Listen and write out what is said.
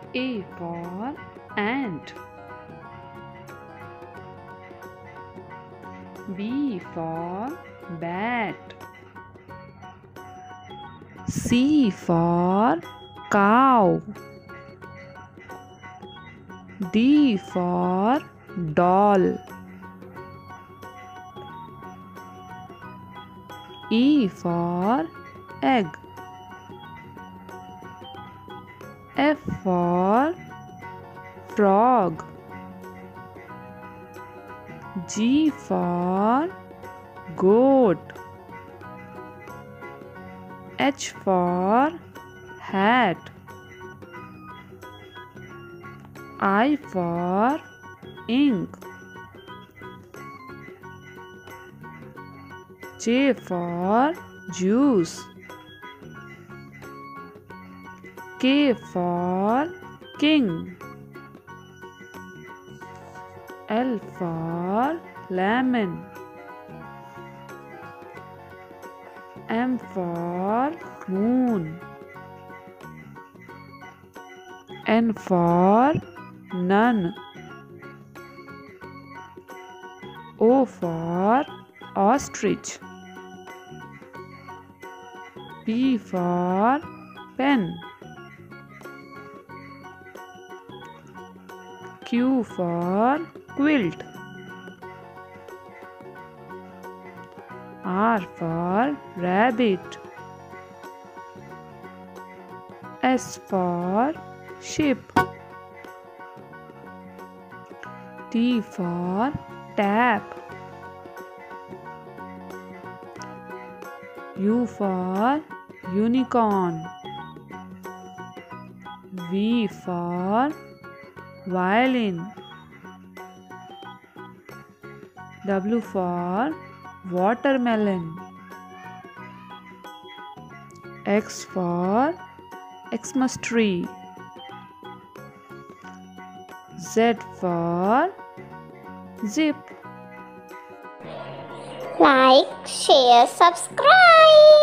A for ant. B for bat. C for cow. D for doll. E for egg. F for frog. G for goat. H for hat. I for ink. J for juice. K for king. L for lemon. M for moon. N for none. O for ostrich. P for pen. Q for quilt. R for rabbit. S for ship. T for tap. U for unicorn. V for violin. W for watermelon. X for Xmas tree. Z for zip. Like, share, subscribe.